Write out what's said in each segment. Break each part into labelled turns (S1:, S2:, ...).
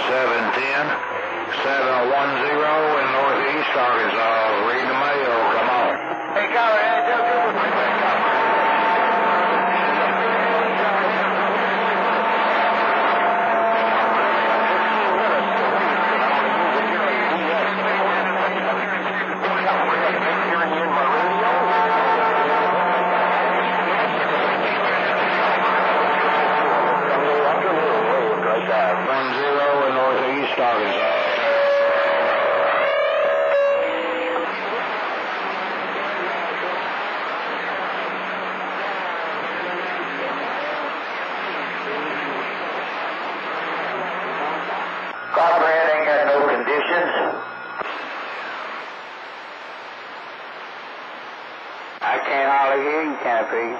S1: 710, 710 in northeast Arkansas. Read the mail, come on. Hey, Colorado, just give us a quick copy. Copperhead ain't got no conditions. I can't hardly hear you, can't Pete?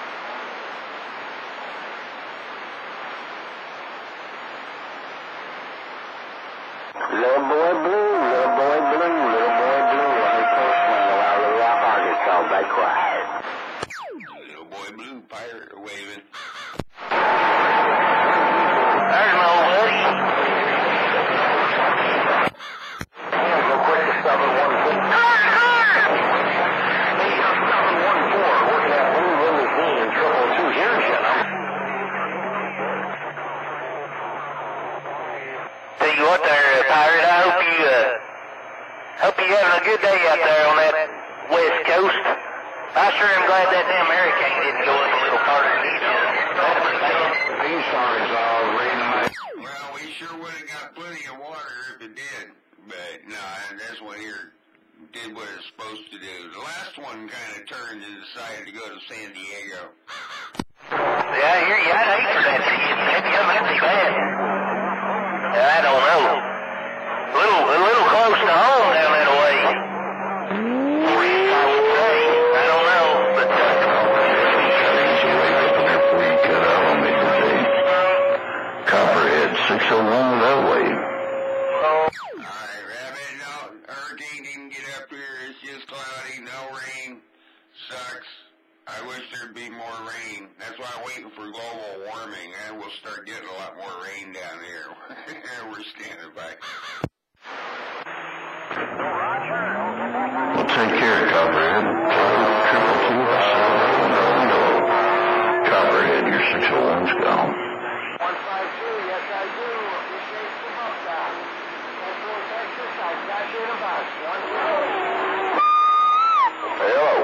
S1: Little boy blue, little boy blue, little boy blue. I told you while Little Rock, Arkansas, be quiet. Little boy blue, pirate waving. There's no buddy. Go quick to 714. Hey, 714, working that blue limousine in 222 here, you know. Tell you what there, pirate, I hope you having a good day out there on that west coast. I sure am glad that damn hurricane didn't go up a little farther than east. East Arkansas, reading the mail. Well, we sure would have got plenty of water if it did. But no, this one here did what it's supposed to do. The last one kind of turned and decided to go to San Diego. Yeah, I hear you. I'd hate for that to come empty bad. I don't know. A little close to home down that way. For you, I would say. I don't know, but before you cut out on me today. Copperhead 601 that way. Alright, Rabbit, no, hurricane didn't get up here. It's just cloudy, no rain. Sucks. I wish there'd be more rain. That's why I'm waiting for global warming, and we'll start getting a lot more rain down here. We're standing by. Well, take care, Copperhead. Copperhead, your 601's gone. 152, yes I do. Appreciate the buckshot. Central Texas, I've got you in a box. 1 2. Hello.